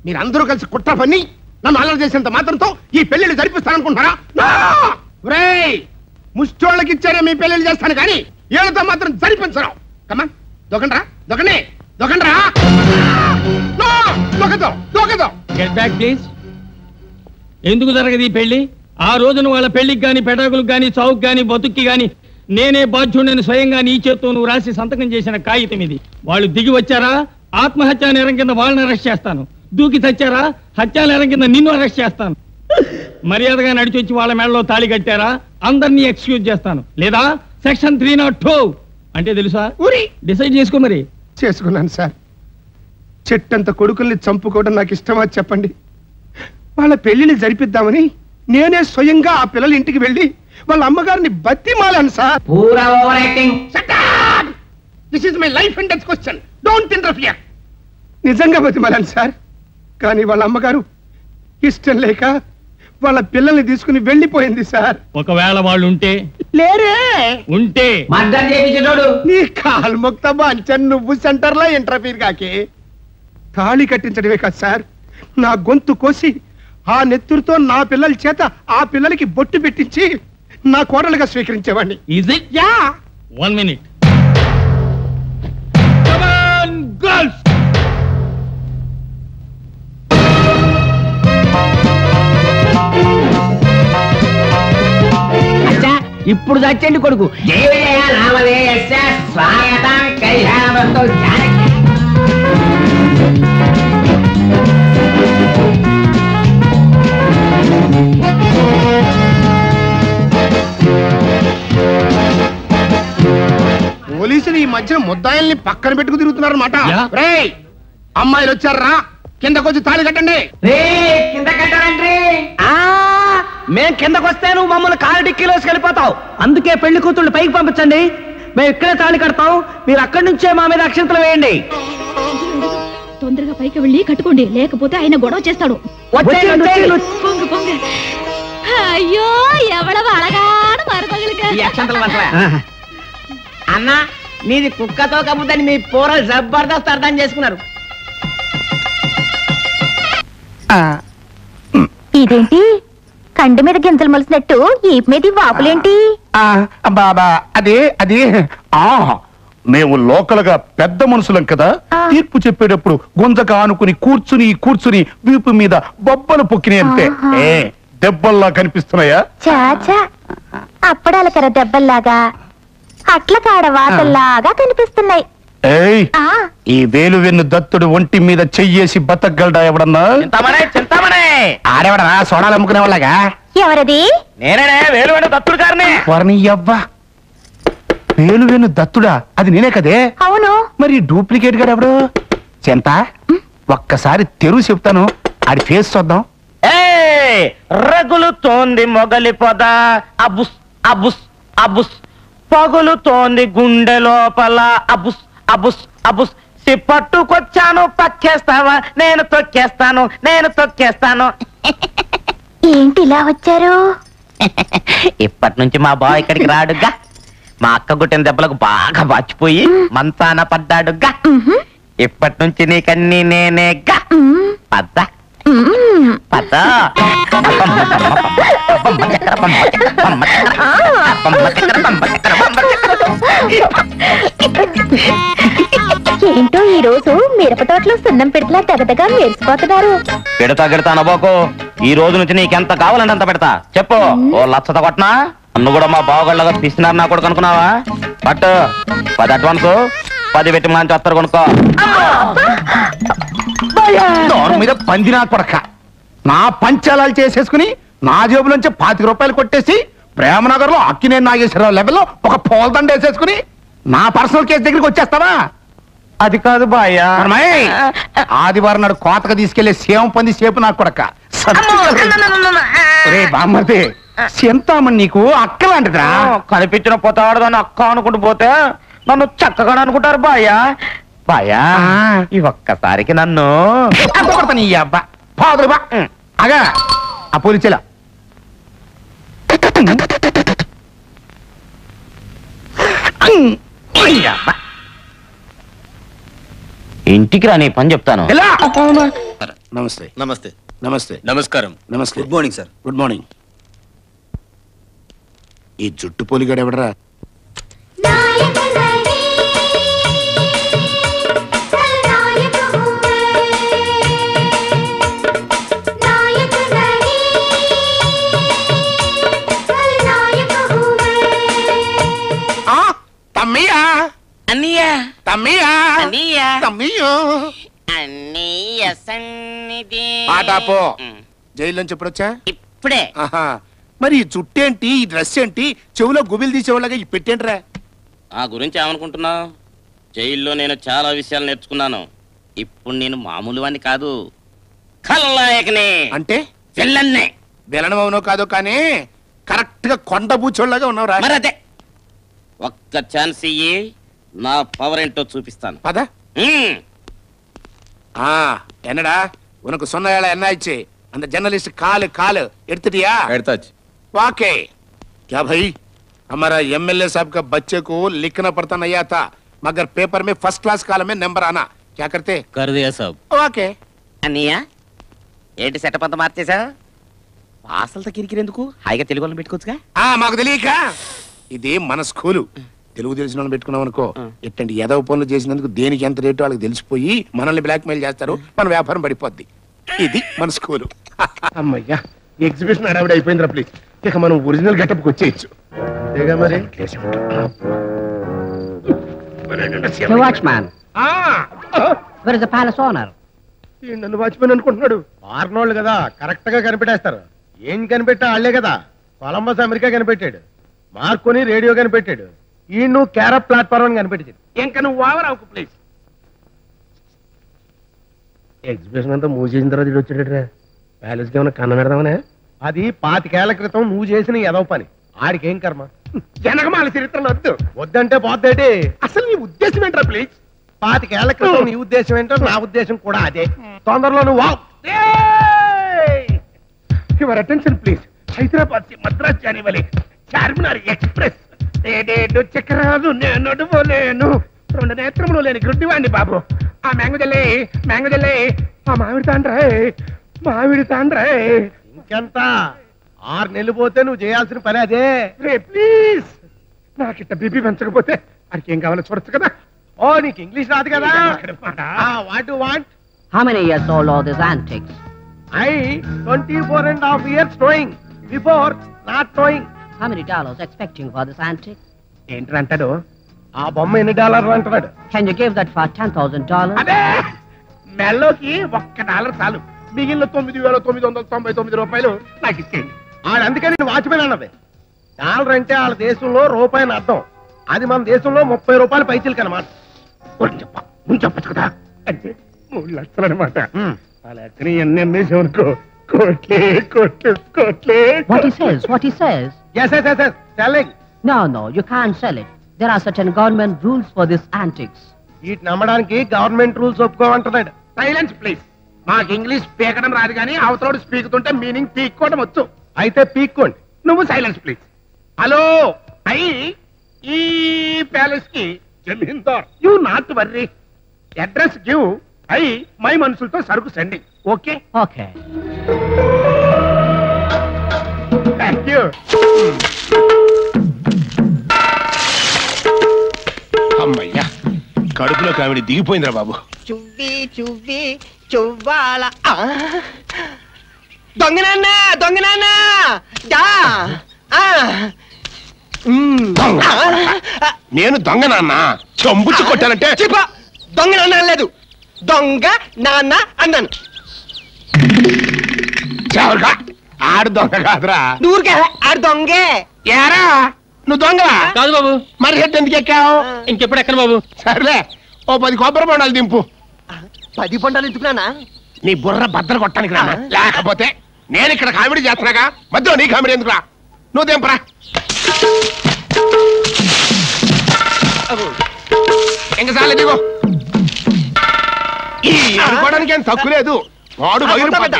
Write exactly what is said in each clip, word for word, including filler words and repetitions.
మీరందరూ కలిసి కుట్ర పన్ని నన్ను అల్లరి చేసేంత మాత్రంతో ఈ పెళ్లిళ్ళు జరిపిస్తాననుకుంటున్నారా? ముష్టోళ్ళకి ఇచ్చారే మీ పెళ్లిళ్ళు చేస్తాను కానీ ఏళ్ళతో మాత్రం జరిపించడం. కమా దొకండ్రా దొకండి దొకండ్రా దొకదో దొకదో. Get back please. ఎందుకు జరగదు ఈ పెళ్లి? ఆ రోజున వాళ్ళ పెళ్లికి గాని పెటాకులకు గాని చౌక్ గాని బతుక్కి గాని నేనే బాధ్యుడిని స్వయంగా నీ చేత్తో నువ్వు రాసి సంతకం చేసిన కాగితం ఇది. వాళ్ళు దిగి వచ్చారా ఆత్మహత్యా నేరం కింద వాళ్ళని అరెస్ట్ చేస్తాను. దూకి తెచ్చారా హత్యా నేరం కింద నిన్ను అరెస్ట్ చేస్తాను. మర్యాదగా నడిచి వచ్చి వాళ్ళ మెడలో తాళి కట్టారా అందరినీ ఎక్స్క్యూజ్ చేస్తాను. లేదా సెక్షన్ త్రీ నాట్ టూ అంటే తెలుసా? ఊరి డిసైడ్ చేసుకో. మరి చేసుకున్నాను సార్. చెట్టంత కొడుకుల్ని చంపుకోవడం నాకు ఇష్టమా చెప్పండి? వాళ్ళ పెళ్లిని జరిపిద్దామని నేనే స్వయంగా ఆ పిల్లల ఇంటికి వెళ్ళి వాళ్ళ అమ్మగారిని బతిమాలాను sir. This is my life and death question. Don't interfere. నిజంగా బతిమాలాను సార్. కానీ వాళ్ళ అమ్మగారు ఇష్టం లేక వాళ్ళ పిల్లల్ని తీసుకుని వెళ్ళిపోయింది సార్. ఒకవేళ వాళ్ళు ఉంటే లేరే ఉంటే నీ కాలు ముక్తమా అంచన్ నువ్వు సెంటర్ లో ఇంటర్ఫీర్ కాకి తాళి కట్టించడమే కాదు సార్, నా గొంతు కోసి ఆ నెత్తురుతో నా పిల్లల చేత ఆ పిల్లలకి బొట్టు పెట్టించి నా కోడలుగా స్వీకరించేవాడిని. Is it? Yeah. One minute. Come on, girls. అచ్చా ఇప్పుడు చచ్చండి కొడుకు. స్వాగతం కళ్యాణంతో పోలీసులు ఈ మధ్య ముద్దాయిల్ని పక్కన పెట్టుకు తిరుగుతున్నారు అన్నమాట. రేయ్ అమ్మాయిలు వచ్చారా కిందకొచ్చి తాళి కట్టండి. కింద కట్టారండి. మేం కిందకు వస్తే నువ్వు మమ్మల్ని కారు డిక్కీలోకి వెళ్ళిపోతావు. అందుకే పెళ్లి కూతుళ్ళు పైకి పంపించండి. మేము ఇక్కడే తాళి కడతాం. మీరు అక్కడి నుంచే మా మీద అక్షంతలు వేయండి. తొందరగా పైకి వెళ్ళి కట్టుకోండి, లేకపోతే ఆయన గొడవ చేస్తాడు. అయ్యో ఎవడ అడగాడు అన్న నీది కుక్కతో కబుద్దని మీ పోరలు జబర్దస్త్ అర్థం చేసుకున్నారు. ఇదేంటి కంటి మీద గింజలు మొలిసినట్టు ఈ మీద వాపులేంటి? బాబా అదే అదే మేము లోకల్ గా పెద్ద మనుషులం కదా, తీర్పు చెప్పేటప్పుడు గుంజక ఆనుకుని కూర్చుని కూర్చుని వీపు మీద బొబ్బలు పొక్కినాయి అంతే. ఏ దెబ్బల్లా కనిపిస్తున్నాయా? చాచా అప్పడాల కర దెబ్బల్లాగా అట్ల కాడ వాతల్లాగా కనిపిస్తున్నాయి. ఏయ్ ఈ వేలు వెన్ను దత్తుడు ఒంటి మీద చెయ్యేసి బతకగలడా ఎవడన్నా? ఆడేవడరా సోడాలు అమ్ముకునే వాళ్ళగా? ఎవరది? నేనే వేలు వెన్ను దత్తుడు గారిని. వారిని అవ్వా వేలు వెన్ను దత్తుడా? అది నేనే కదే. అవును. మరి డూప్లికేట్ గారు ఎవడు? చెంత ఒక్కసారి తెరువు చెప్తాను, ఆడి ఫేస్ చూద్దాం. రగులుతోంది మొగలి పొద అబుస్ అబుస్ అబుస్, పగులుతోంది గుండె లోపల అబుస్ అబుస్ అబుస్, పట్టుకొచ్చాను పక్కేస్తావా? నేను తొక్కేస్తాను నేను తొక్కేస్తాను. ఏంటి ఇలా వచ్చారు? ఇప్పటి నుంచి మా బావ ఇక్కడికి రాడుగా. మా అక్క గుట్టిన దెబ్బలకు బాగా బాచిపోయి మంచాన పడ్డాడుగా. ఇప్పటి నుంచి నీకన్నీ నేనేగా. పద్దా పద్దా ఏంటో ఈ రోజు మిరప తోటలో సున్నం పెడతలా తెగదగా మెరిసిపోతున్నారు. పెడతా గిడతా నవ్వకు. ఈ రోజు నుంచి నీకెంత కావాలంటే అంత పెడతా. చెప్పు. ఓ లచ్చత కొట్టనా? అన్ను కూడా మా బావగళ్ళగా తీసినారు నా కొడుకు అనుకున్నావా? బట్ పది అడ్వాన్స్, పది పెట్టి మంచి వస్తారు కొనుక్కో. మీద పంది నా కొడక నా పంచాలాలు చేసేసుకుని నా జేబులోంచి పాతిక రూపాయలు కొట్టేసి ప్రేమనగర్ లో అక్కినే నాగేశ్వరరావు లెవెల్లో ఒక పోల్దండ వేసేసుకుని నా పర్సనల్ కేసు దగ్గరికి వచ్చేస్తావా? అది కాదు బాయ్య. ఆదివారం నాడు కోతకు తీసుకెళ్లే సేవ పంది సేపు నా కొడక. రే బామ్మది చింతామణి నీకు అక్కలాంటిదా? కనిపించిన పోతాడదని అక్క అనుకుంటూ పోతే నన్ను చక్కగా అనుకుంటారు బాయ్య. బాయ్యా ఈ ఒక్కసారికి నన్ను నీ అబ్బా పాదురు బా అగా ఆ పోలీసులా ఇంటికి రా నీ పని చెప్తాను. నమస్తే నమస్తే నమస్తే నమస్కారం నమస్తే good morning sir. Good morning. ఈ జుట్టు పోలిగాడు ఎవడరా? తమ్మియా అన్నయ్యా తమ్మియా అన్నయ్యా తమ్మియో అన్నయ్య సన్నిధి ఆటాపో జైలు నుంచి ఎప్పుడొచ్చా? ఇప్పుడే. ఆహా. మరి ఈ జుట్టేంటి, ఈ డ్రెస్ ఏంటి, చెవులో గుబిలు తీసేవాళ్ళగా ఈ పెట్టేంట్రా? ఆ గురించి ఏమనుకుంటున్నావు? జైల్లో నేను చాలా విషయాలు నేర్చుకున్నాను. ఇప్పుడు నేను మామూలు వాణ్ణి కాదు, ఖల్నాయకనే. అంటే విల్లన్నే. విలనం అవునో కాదో కానీ కరెక్ట్ గా కొండ బూచోళ్ళగా ఉన్నావురా. మరి అదే, ఒక్క ఛాన్స్ ఇయ్యి, నా పవర్ ఏంటో చూపిస్తాను. పద. మ్మ్. ஆ என்னடா உனக்கு சொன்ன வேலை என்ன ஆயிடுச்சு? அந்த जर्नलिस्ट काल काल எடுத்துட்டியா? ఎడతాச்சு. वाकई क्या भाई, हमारा एमएलए साहब का बच्चे को लिखना पड़ता नहीं आता, मगर पेपर में फर्स्ट क्लास कालम में नंबर आना, क्या करते? कर दिया सब. ఓకే అన్నయ్య ఏంటి సెటప్ అంతా మార్చేసా? వాసలతో కిరికిరెందుకు, హాయిగా తెలుగు వాళ్ళని పెట్టుకోవచ్చుగా. ఆ మాకు తెలియక ఇది మన స్కూలు, తెలుగు తెలిసిన వాళ్ళని పెట్టుకున్నాం అనుకో, ఎట్టండి ఎదవ పనులు చేసినందుకు దేనికి ఎంత రేటు వాళ్ళకి తెలిసిపోయి మనల్ని బ్లాక్ మెయిల్ చేస్తారు, మన వ్యాపారం పడిపోద్ది. ఇది మన స్కూలు. అమ్మయ్యా, ఎగ్జిబిషన్ అడవిడ అయిపోయిందిరా ప్లీజ్. ఇక మనం ఒరిజినల్ గెటప్కి వచ్చేయచ్చు. అంతేగా మరి. The watchman. Where is the palace owner? నన్ను వాచ్మెన్ అనుకుంటున్నాడు. వారినోళ్ళు కదా, కరెక్ట్ గా కనిపెట్టేస్తారు. ఏం కనిపెట్టా వాళ్ళే కదా. కొలంబస్ అమెరికా కనిపెట్టాడు, మార్కోని రేడియో కనిపెట్టాడు, ఈ నువ్వు క్యారప్ ప్లాట్ఫామ్ కనిపెట్టింది. ఇంకా నువ్వు ఓవర్ అవుకు ప్లీజ్. ఎగ్జిబిషన్ అంతా మూవ్ చేసిన తర్వాత ఇది వచ్చాడట్రా. ప్యాలెస్ కి ఏమైనా కన్న పెడదామనే? అది పాతికేళ్ల క్రితం నువ్వు చేసిన ఏదో పని, ఆడికేం కర్మ. జనగమాల చరిత్రలు వద్దు. వద్దంటే పోద్దేటి? అసలు నీ ఉద్దేశం ఏంట్రా ప్లీజ్? పాతికేళ్ల క్రితం నీ ఉద్దేశం ఏంటో నా ఉద్దేశం కూడా అదే. తొందరలో నువ్వు your attention please. Hyderabad Madras జానివలి చార్మినార్ ఎక్స్ప్రెస్. ఏడేడు చక్రాలు నేను నడువలేను, రెండు నేత్రములు లేని గుడ్డివాణ్ణి బాబు. ఆ మ్యాంగోజల్లే మ్యాంగోజల్లే ఆ మామిడి తాండ్రా మామిడి తాండ్రా. ఇంకెంత? ఆరు నెలలు పోతే నువ్వు చేయాల్సిన పని అదే. రే ప్లీజ్, నాకిట్ట బీపీ పెంచకపోతే వాడికి ఏం కావాలో చూడొచ్చు కదా. ఓ నీకు ఇంగ్లీష్ రాదు కదా. What you want? How many years old are these antiques? I twenty-four and a half years knowing, before not knowing. How many dollars expecting for this antique? ఏంటంటాడు? ఆ బొమ్మ ఎన్ని డాలర్లు అంటున్నాడు. Can you give that for ten thousand dollars? అదే మెల్లోకి ఒక్క dollar చాలు, మిగిలిన తొమ్మిది వేల తొమ్మిది వందల తొంభై తొమ్మిది రూపాయలు నాకు ఇచ్చేయండి. ఆడు అందుకని వాచ్మెన్ అన్నది. డాలర్ అంటే వాళ్ళ దేశంలో రూపాయని అర్థం, అది మన దేశంలో ముప్పై రూపాయలు పైసలు కనమాట. చెప్ప నువ్వు చెప్పచ్చు కదా. అంటే మూడు లక్షలు అనమాట. అలా ఎక్కడి ఎన్ని అమ్మేసామనుకో కోట్లే కోట్లు కోట్లే. What he says, what he says. Yes, yes, yes, yes. Selling. No, no, you can't sell it. There are certain government rules for this antiques. వీటిని నమ్మడానికి గవర్నమెంట్ రూల్స్ ఒప్పుకోమంటున్నాడు. Silence please. మాకు ఇంగ్లీష్ పీకడం రాదు కానీ అవతలోడు స్పీకుతుంటే మీనింగ్ పీక్కోవడం వచ్చు. అయితే పీక్కోండి. నువ్వు సైలెన్స్ ప్లీజ్. హలో అయ్యి, ఈ ప్యాలెస్ కి zamindar. You not worry. Address give. I my మనుషులతో సరుకు సండి. Okay Okay. Thank you. అమ్మయ్యా, కడుపులో కావిడి దిగిపోయిందిరా బాబు. చువ్వి చువ్వి చువ్వాల దొంగనాన్న దొంగనాన్న దా. దొంగ. నేను దొంగ నాన్న చంబుచ్చి కొట్టానంటే చెప్ప. దొంగ నాన్న అనలేదు, దొంగ నాన్న అన్నాను. ఎవరుగా? ఆడు దొంగ కాదురా. నూరుకే ఆడు దొంగే. ఏరా నువ్వు దొంగవా? కాదు బాబు. మరి హెడ్ ఎందుకు ఎక్కావు? ఇంకెప్పుడు ఎక్కడ బాబు? సర్లే, ఓ పది కొబ్బరి బొండాలు దింపు. పది పంటలు ఎందుకున్నానా? నీ బుర్ర బద్దలు కొట్టడానికి రా. లేకపోతే నేను ఇక్కడ కామెడీ చేస్తున్నాగా, మధ్యలో నీ కామెడీ ఎందుకురా? నువ్వు దింపరా. ఇంకా చాలే దిగో. ఈ అనుకోవడానికి ఏం తక్కువ లేదు. వాడు బయలుపడ్డా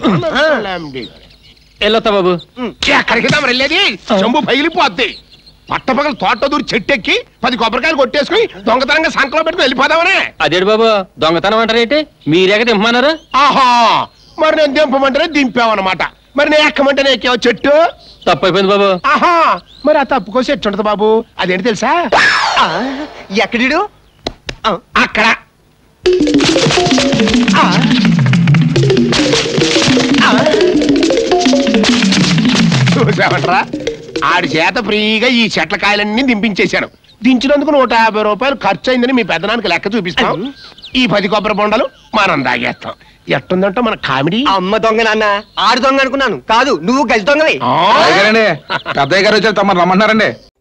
వెళ్ళొత్తా బాబు. ఎక్కడికి వెళ్ళేది? చెంబు పగిలిపోద్ది. పట్టపగలు తోట దూరి చెట్టెక్కి పది కొబ్బరికాయలు కొట్టేసుకుని దొంగతనంగా సంకలో పెట్టుకుని వెళ్ళిపోదామనే. అదేడు బాబు దొంగతనం అంటారేంటి? మీరేక దింపమన్నారు. ఆహా, మరి నేను దింపమంటేనే దింపావన్నమాట. మరి నేను ఎక్కమంటేనే ఎక్కావు చెట్టు. తప్పు అయిపోయింది బాబు. ఆహా, మరి ఆ తప్పు కోసం ఎట్టుంటది బాబు? అదేంటి తెలుసా? ఎక్కడిడు? అక్కడ చూసామంటరా, ఆడి చేత ఫ్రీగా ఈ చెట్ల కాయలన్నీ దింపించేశాను. దించినందుకు నూట యాభై రూపాయలు ఖర్చు అయిందని మీ పెద్దనానికి లెక్క చూపిస్తాం. ఈ పది కొబ్బరి బొండలు మనం దాగేస్తాం. ఎట్టుందంటే మన కామెడీ. అమ్మ దొంగ నాన్న, ఆడు దొంగ అనుకున్నాను. కాదు, నువ్వు గజ దొంగవి. ఆ, పెద్దయ్య గారు వచ్చారు, తమరు రమ్మన్నారండి.